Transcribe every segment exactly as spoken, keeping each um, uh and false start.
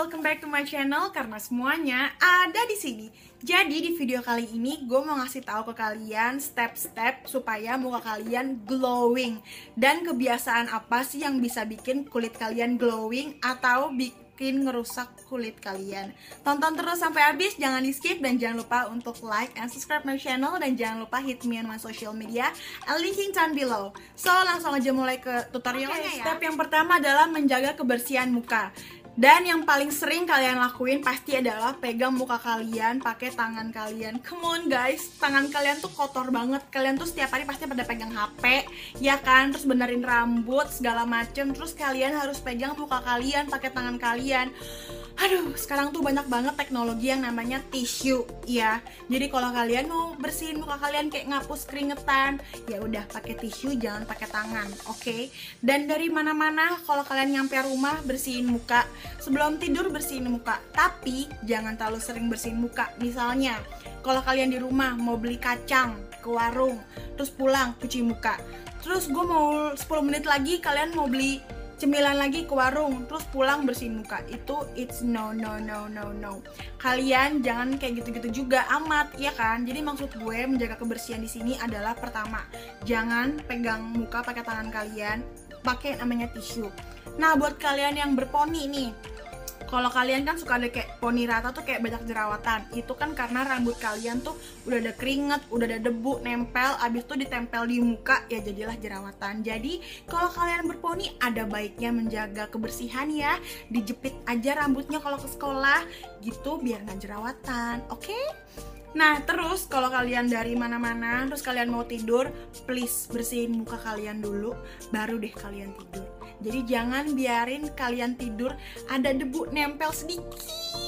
welcome back to my channel karena semuanya ada di sini. Jadi di video kali ini gue mau ngasih tahu ke kalian step-step supaya muka kalian glowing. Dan kebiasaan apa sih yang bisa bikin kulit kalian glowing atau bikin ngerusak kulit kalian. Tonton terus sampai habis, jangan di skip dan jangan lupa untuk like and subscribe my channel. Dan jangan lupa hit me on my social media, I'll linking down below. So langsung aja mulai ke tutorialnya Okay, ya. step Step yang pertama adalah menjaga kebersihan muka. Dan yang paling sering kalian lakuin pasti adalah pegang muka kalian pakai tangan kalian. Come on guys, tangan kalian tuh kotor banget. Kalian tuh setiap hari pasti pada pegang H P, ya kan? Terus benerin rambut segala macem. Terus kalian harus pegang muka kalian pakai tangan kalian. Aduh, sekarang tuh banyak banget teknologi yang namanya tisu, ya. Jadi kalau kalian mau bersihin muka kalian kayak ngapus keringetan, ya udah pakai tisu, jangan pakai tangan, oke? Okay? Dan dari mana-mana kalau kalian nyampe rumah bersihin muka, sebelum tidur bersihin muka, tapi jangan terlalu sering bersihin muka. Misalnya, kalau kalian di rumah mau beli kacang ke warung, terus pulang cuci muka. Terus gue mau sepuluh menit lagi kalian mau beli cemilan lagi ke warung, terus pulang bersihin muka. Itu it's no no no no no. Kalian jangan kayak gitu-gitu juga amat, ya kan? Jadi maksud gue menjaga kebersihan di sini adalah pertama, jangan pegang muka pakai tangan kalian, pakai namanya tisu. Nah, buat kalian yang berponi nih, kalau kalian kan suka ada kayak poni rata tuh kayak banyak jerawatan. Itu kan karena rambut kalian tuh udah ada keringet, udah ada debu nempel, abis itu ditempel di muka, ya jadilah jerawatan. Jadi kalau kalian berponi ada baiknya menjaga kebersihan ya. Dijepit aja rambutnya kalau ke sekolah gitu biar nggak jerawatan, oke? Okay? Nah terus kalau kalian dari mana-mana terus kalian mau tidur, please bersihin muka kalian dulu, baru deh kalian tidur. Jadi jangan biarin kalian tidur ada debu nempel sedikit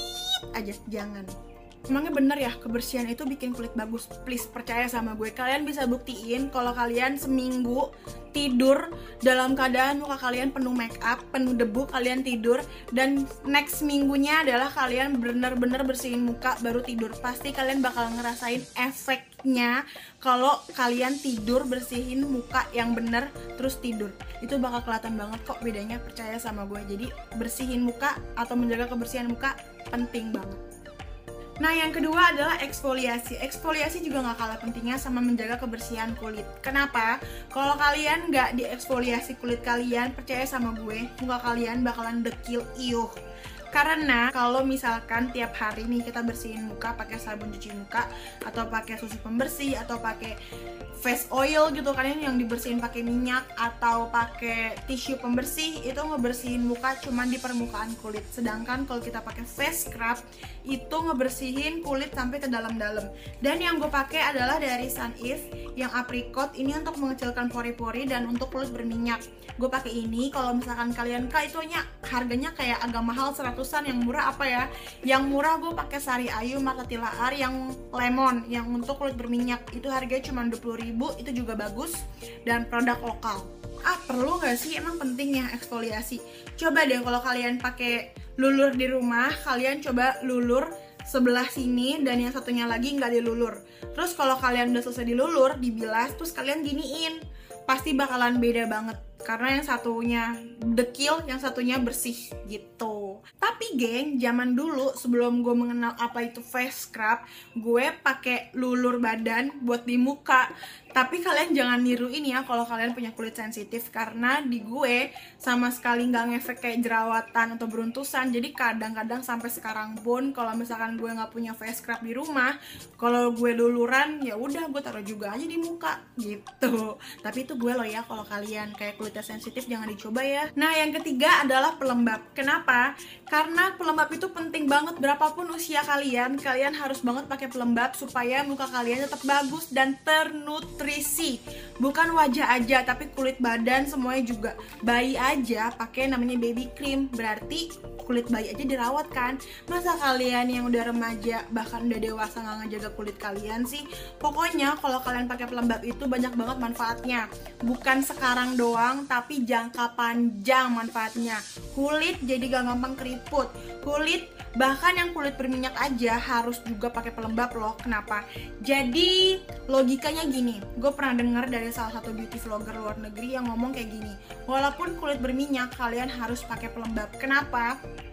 aja, jangan. Emangnya bener ya kebersihan itu bikin kulit bagus? Please percaya sama gue, kalian bisa buktiin kalau kalian seminggu tidur dalam keadaan muka kalian penuh make up, penuh debu, kalian tidur, dan next minggunya adalah kalian bener-bener bersihin muka baru tidur. Pasti kalian bakal ngerasain efeknya kalau kalian tidur bersihin muka yang bener terus tidur. Itu bakal kelihatan banget kok bedanya, percaya sama gue. Jadi bersihin muka atau menjaga kebersihan muka penting banget. Nah yang kedua adalah eksfoliasi. Eksfoliasi juga gak kalah pentingnya sama menjaga kebersihan kulit. Kenapa? Kalau kalian gak dieksfoliasi kulit kalian, percaya sama gue, muka kalian bakalan dekil, iuh. Karena kalau misalkan tiap hari nih kita bersihin muka pakai sabun cuci muka atau pakai susu pembersih atau pakai face oil gitu kan, yang dibersihin pakai minyak atau pakai tisu pembersih, itu ngebersihin muka cuman di permukaan kulit. Sedangkan kalau kita pakai face scrub itu ngebersihin kulit sampai ke dalam-dalam. Dan yang gue pakai adalah dari Sun Eve yang apricot, ini untuk mengecilkan pori-pori dan untuk kulit berminyak. Gue pakai ini. Kalau misalkan kalian kak itunya harganya kayak agak mahal seratusan, yang murah apa ya? Yang murah gue pakai Sari Ayu Mata Tilaar yang lemon yang untuk kulit berminyak, itu harganya cuma dua puluh ribu, itu juga bagus dan produk lokal. Ah, perlu gak sih? Emang penting ya eksfoliasi? Coba deh kalau kalian pakai lulur di rumah, kalian coba lulur sebelah sini dan yang satunya lagi nggak dilulur. Terus kalau kalian udah selesai dilulur, dibilas, terus kalian giniin, pasti bakalan beda banget. Karena yang satunya dekil, yang satunya bersih gitu. Tapi geng, zaman dulu sebelum gue mengenal apa itu face scrub, gue pakai lulur badan buat di muka. Tapi kalian jangan niru ini ya kalau kalian punya kulit sensitif, karena di gue sama sekali nggak ngefek kayak jerawatan atau beruntusan. Jadi kadang-kadang sampai sekarang pun kalau misalkan gue nggak punya face scrub di rumah, kalau gue luluran ya udah gue taruh juga aja di muka gitu. Tapi itu gue loh ya, kalau kalian kayak kulitnya sensitif jangan dicoba ya. Nah yang ketiga adalah pelembab. Kenapa? Karena pelembab itu penting banget. Berapapun usia kalian, kalian harus banget pakai pelembab supaya muka kalian tetap bagus dan ternutrisi. Bukan wajah aja, tapi kulit badan semuanya juga. Bayi aja pakai namanya baby cream, berarti kulit bayi aja dirawat kan. Masa kalian yang udah remaja bahkan udah dewasa nggak ngejaga kulit kalian sih? Pokoknya kalau kalian pakai pelembab itu banyak banget manfaatnya. Bukan sekarang doang, tapi jangka panjang manfaatnya. Kulit jadi gak gampang keriput. Kulit, bahkan yang kulit berminyak aja harus juga pakai pelembab loh. Kenapa? Jadi logikanya gini, gue pernah dengar dari salah satu beauty vlogger luar negeri yang ngomong kayak gini, walaupun kulit berminyak kalian harus pakai pelembab. Kenapa?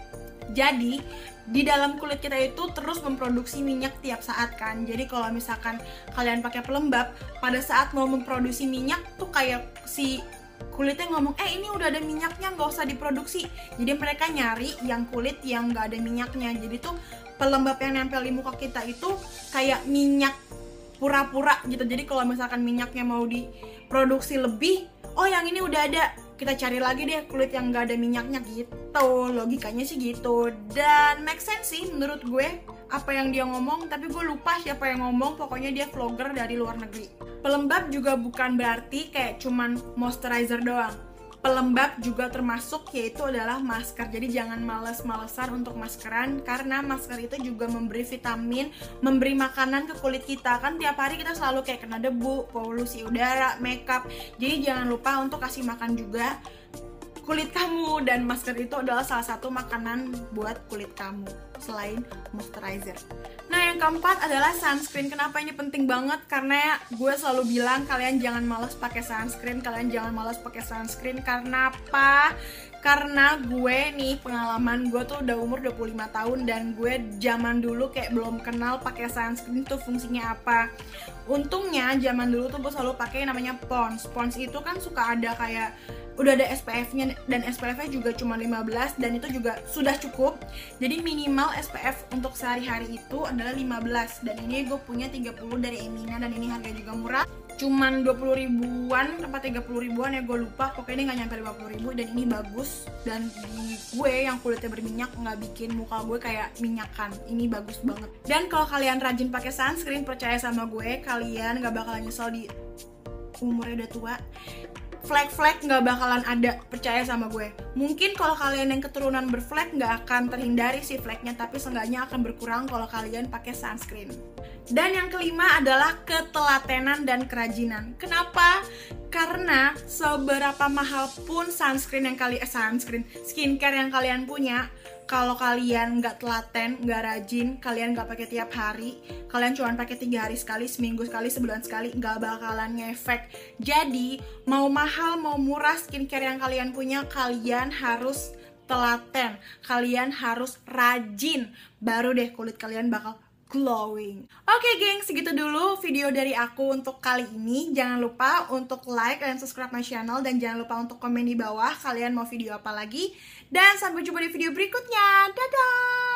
Jadi di dalam kulit kita itu terus memproduksi minyak tiap saat kan. Jadi kalau misalkan kalian pakai pelembab, pada saat mau memproduksi minyak tuh kayak si kulitnya ngomong, eh ini udah ada minyaknya, nggak usah diproduksi. Jadi mereka nyari yang kulit yang nggak ada minyaknya. Jadi tuh pelembab yang nempel di muka kita itu kayak minyak pura-pura gitu. Jadi kalau misalkan minyaknya mau diproduksi lebih, oh yang ini udah ada, kita cari lagi deh kulit yang gak ada minyaknya gitu. Logikanya sih gitu. Dan make sense sih menurut gue apa yang dia ngomong, tapi gue lupa siapa yang ngomong. Pokoknya dia vlogger dari luar negeri. Pelembab juga bukan berarti kayak cuman moisturizer doang. Pelembab juga termasuk yaitu adalah masker. Jadi jangan males-malesan untuk maskeran, karena masker itu juga memberi vitamin, memberi makanan ke kulit kita. Kan tiap hari kita selalu kayak kena debu, polusi udara, makeup. Jadi jangan lupa untuk kasih makan juga kulit kamu, dan masker itu adalah salah satu makanan buat kulit kamu selain moisturizer. Nah, yang keempat adalah sunscreen. Kenapa ini penting banget? Karena gue selalu bilang kalian jangan malas pakai sunscreen, kalian jangan malas pakai sunscreen. Karena apa? Karena gue nih, pengalaman gue tuh udah umur dua puluh lima tahun, dan gue zaman dulu kayak belum kenal pakai sunscreen tuh fungsinya apa. Untungnya zaman dulu tuh gue selalu pakai namanya Pond's. Pond's itu kan suka ada kayak udah ada S P F-nya, dan S P F-nya juga cuma lima belas, dan itu juga sudah cukup. Jadi minimal S P F untuk sehari-hari itu adalah lima belas, dan ini gue punya tiga puluh dari Emina, dan ini harganya juga murah, cuman dua puluh ribuan apa tiga puluh ribuan ya, gue lupa. Pokoknya ini nggak nyampe lima puluh ribu, dan ini bagus. Dan di gue yang kulitnya berminyak nggak bikin muka gue kayak minyakan. Ini bagus banget. Dan kalau kalian rajin pakai sunscreen, percaya sama gue, kalian nggak bakalan nyesel di umurnya udah tua. Flek-flek nggak bakalan ada, percaya sama gue. Mungkin kalau kalian yang keturunan berflek nggak akan terhindari si fleknya, tapi seenggaknya akan berkurang kalau kalian pakai sunscreen. Dan yang kelima adalah ketelatenan dan kerajinan. Kenapa? Karena seberapa mahal pun sunscreen yang kalian eh, sunscreen skincare yang kalian punya, kalau kalian nggak telaten, nggak rajin, kalian nggak pakai tiap hari, kalian cuma pakai tiga hari sekali, seminggu sekali, sebulan sekali, nggak bakalan ngefek. Jadi mau mahal mau murah skincare yang kalian punya, kalian harus telaten, kalian harus rajin, baru deh kulit kalian bakal glowing. Oke geng, segitu dulu video dari aku untuk kali ini. Jangan lupa untuk like dan subscribe my channel, dan jangan lupa untuk komen di bawah kalian mau video apa lagi. Dan sampai jumpa di video berikutnya. Dadah!